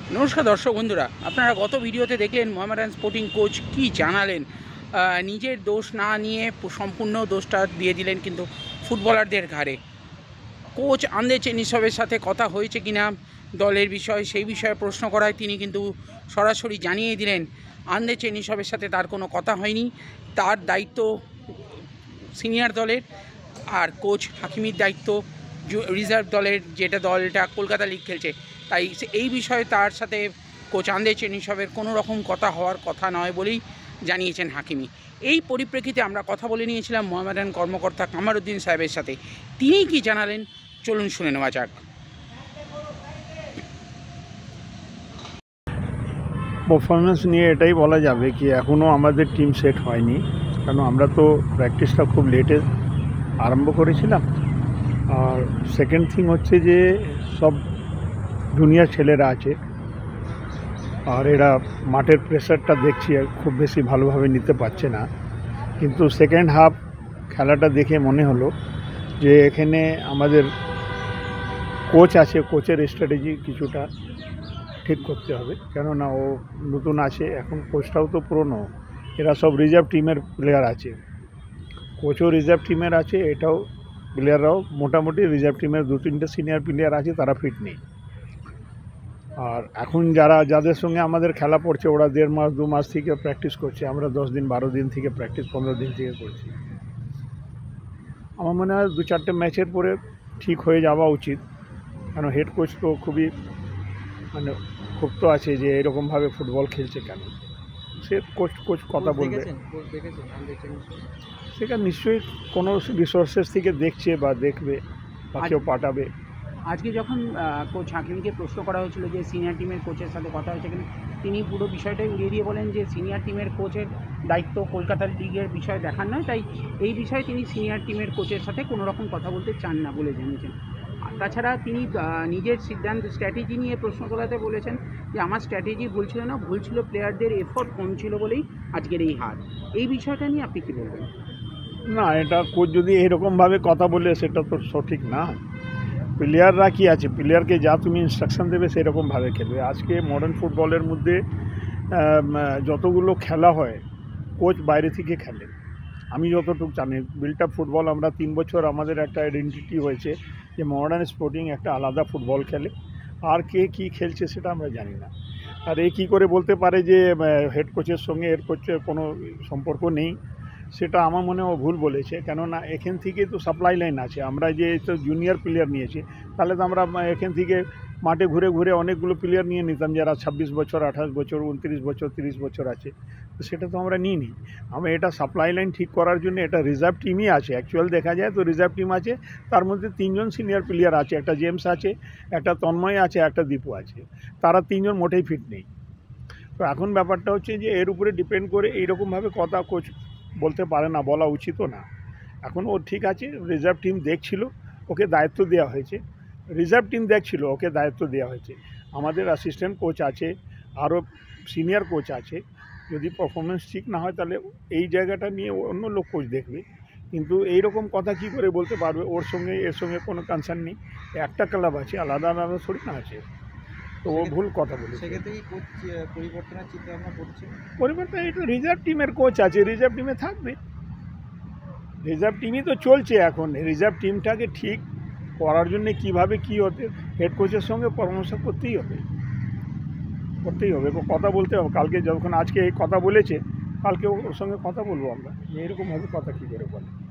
নমস্কার দর্শক বন্ধুরা, আপনারা গত ভিডিওতে দেখলেন মোহামেডান স্পোর্টিং কোচ কি জানালেন। নিজের দোষ না নিয়ে সম্পূর্ণ দোষটা দিয়ে দিলেন কিন্তু ফুটবলারদের ঘাড়ে। কোচ আন্দে চেনিসবের সাথে কথা হয়েছে কিনা দলের বিষয়, সেই বিষয়ে প্রশ্ন করায় তিনি কিন্তু সরাসরি জানিয়ে দিলেন আন্দে চেনিসবের সাথে তার কোনো কথা হয়নি, তার দায়িত্ব সিনিয়র দলের, আর কোচ হাকিমির দায়িত্ব রিজার্ভ দলের, যেটা দলটা কলকাতা লিগ খেলছে। তাই এই বিষয়ে তার সাথে কোচ আন্দে চেনিসবের কোনো রকম কথা হওয়ার কথা নয় বলেই জানিয়েছেন হাকিমি। এই পরিপ্রেক্ষিতে আমরা কথা বলে নিয়েছিলাম মোহামেডান কর্মকর্তা কামারুদ্দিন সাহেবের সাথে। তিনি কি জানালেন চলুন শুনে নেওয়া যাক। পারফরমেন্স নিয়ে এটাই বলা যাবে কি এখনও আমাদের টিম সেট হয়নি, কারণ আমরা তো প্র্যাকটিসটা খুব লেটে আরম্ভ করেছিলাম। আর সেকেন্ড থিং হচ্ছে যে সব জুনিয়র ছেলেরা আছে, আর এরা মাঠের প্রেসারটা দেখছি খুব বেশি ভালোভাবে নিতে পারছে না। কিন্তু সেকেন্ড হাফ খেলাটা দেখে মনে হলো যে এখানে আমাদের কোচ আছে, কোচের স্ট্র্যাটেজি কিছুটা ঠিক করতে হবে, কেননা ও নতুন আছে, এখন কোচটাও তো পুরনো, এরা সব রিজার্ভ টিমের প্লেয়ার আছে, কোচও রিজার্ভ টিমের আছে, এটাও প্লেয়াররাও মোটামুটি রিজার্ভ টিমের 2-3টে সিনিয়র প্লেয়ার আছে, তারা ফিট নেই। আর এখন যাদের সঙ্গে আমাদের খেলা পড়ছে ওরা 1.5 মাস 2 মাস থেকে প্র্যাকটিস করছে, আমরা 10 দিন 12 দিন থেকে প্র্যাকটিস 15 দিন থেকে করছি। আমার মনে হয় 2-4টে ম্যাচের পরে ঠিক হয়ে যাওয়া উচিত, কারণ হেড কোচ তো খুবই ক্ষুব্ধ আছে যে এরকমভাবে ফুটবল খেলছে কেন। সে কোচ কথা বলবে, সেটা নিশ্চয়ই কোনো রিসোর্সেস থেকে দেখছে বা দেখবে বা কেউ পাঠাবে। আজকে যখন কোচ হাকিমকে প্রশ্ন করা হয়েছিল যে সিনিয়র টিমের কোচের সাথে কথা হয়েছে কিনা, তিনি পুরো বিষয়টাই উড়িয়ে দিয়ে বলেন যে সিনিয়র টিমের কোচের দায়িত্ব কলকাতা লিগের বিষয় দেখার নয়, তাই এই বিষয়ে তিনি সিনিয়র টিমের কোচের সাথে কোনো রকম কথা বলতে চান না বলে জানিয়েছেন। তাছাড়া তিনি নিজের সিদ্ধান্ত স্ট্র্যাটেজি নিয়ে প্রশ্ন তোলাতে বলেছেন যে আমার স্ট্র্যাটেজি ভুল ছিল না, ভুল ছিল প্লেয়ারদের এফোর্ট কম ছিল বলেই আজকের এই হার। এই বিষয়টা নিয়ে আপনি কী বলবেন? না, এটা কোচ যদি এরকমভাবে কথা বলে সেটা তো সঠিক না। প্লেয়াররা কি আছে, প্লেয়ারকে যা তুমি ইনস্ট্রাকশন দেবে সেরকমভাবে খেলবে। আজকে মডার্ন ফুটবলের মধ্যে যতগুলো খেলা হয় কোচ বাইরে থেকে খেলে। আমি যতটুকু জানি বিল্ট আপ ফুটবল, আমরা 3 বছর আমাদের একটা আইডেন্টিটি হয়েছে যে মডার্ন স্পোর্টিং একটা আলাদা ফুটবল খেলে, আর কে কী খেলছে সেটা আমরা জানি না। আর এ কী করে বলতে পারে যে হেড কোচের সঙ্গে এর কোচের কোনো সম্পর্ক নেই, সেটা আমার মনে হয় ভুল বলেছে। কেননা এখান থেকে তো সাপ্লাই লাইন আছে, আমরা যে তো জুনিয়র প্লেয়ার নিয়েছি, তাহলে তো আমরা এখান থেকে মাঠে ঘুরে ঘুরে অনেকগুলো প্লেয়ার নিয়ে নিতাম যারা 26 বছর 28 বছর 29 বছর 30 বছর আছে, তো সেটা তো আমরা নিইনি। আমরা এটা সাপ্লাই লাইন ঠিক করার জন্য এটা রিজার্ভ টিমই আছে, অ্যাকচুয়াল দেখা যায় তো রিজার্ভ টিম আছে, তার মধ্যে 3জন সিনিয়র প্লেয়ার আছে, একটা জেমস আছে, একটা তন্ময় আছে, একটা দীপু আছে, তারা 3জন মোটেই ফিট নেই। তো এখন ব্যাপারটা হচ্ছে যে এর উপরে ডিপেন্ড করে এইরকমভাবে কথা কোচ বলতে পারে না, বলা উচিতও না। এখন ও ঠিক আছে, রিজার্ভ টিম দেখছিল, ওকে দায়িত্ব দেওয়া হয়েছে, রিজার্ভ টিম দেখছিল, ওকে দায়িত্ব দেওয়া হয়েছে। আমাদের অ্যাসিস্ট্যান্ট কোচ আছে, আরও সিনিয়র কোচ আছে, যদি পারফরমেন্স ঠিক না হয় তাহলে এই জায়গাটা নিয়ে অন্য লোক কোচ দেখবে। কিন্তু এইরকম কথা কি করে বলতে পারবে, ওর সঙ্গে এর সঙ্গে কোনো কনসার্ন নেই, একটা ক্লাব আছে, আলাদা আলাদা থোড়ি না আছে, তো ও ভুল কথা বলেছে। সেক্ষেত্রে কোচ পরিবর্তনের চিন্তা ভাবনা করছে। পরিবর্তন এই তো রিজার্ভ টিমের কোচ আছে, রিজার্ভ টিমে থাকবে, রিজার্ভ টিমই তো চলছে এখন। রিজার্ভ টিমটাকে ঠিক করার জন্য কীভাবে কী হতে হেড কোচের সঙ্গে পরামর্শ করতেই হবে, কথা বলতে হবে। কালকে যখন আজকে এই কথা বলেছে, কালকে ওর সঙ্গে কথা বলবো আমরা, এরকমভাবে কথা কী করে বলে।